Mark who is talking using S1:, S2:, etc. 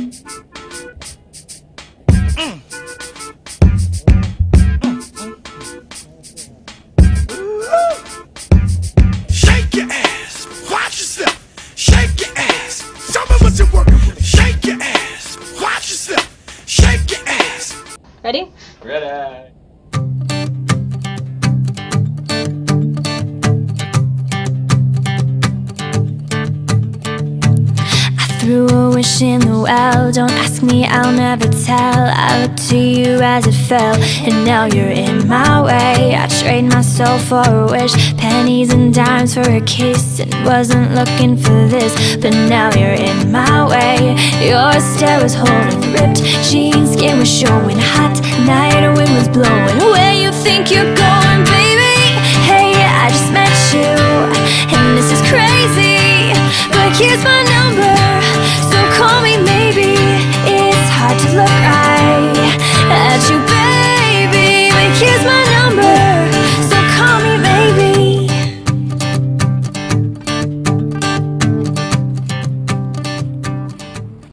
S1: Shake your ass, watch yourself. Shake your ass, show me what you're working with. Shake your ass, watch yourself. Shake your ass.
S2: Ready?
S3: Ready.
S4: Threw a wish in the well. Don't ask me, I'll never tell. I looked to you as it fell, and now you're in my way. I trade my soul for a wish, pennies and dimes for a kiss, and wasn't looking for this, but now you're in my way. Your stare was holding, ripped jeans, skin was showing. Hot night, a wind was blowing. Where you think you're going, baby? Hey, I just met you, and this is crazy, but here's my number.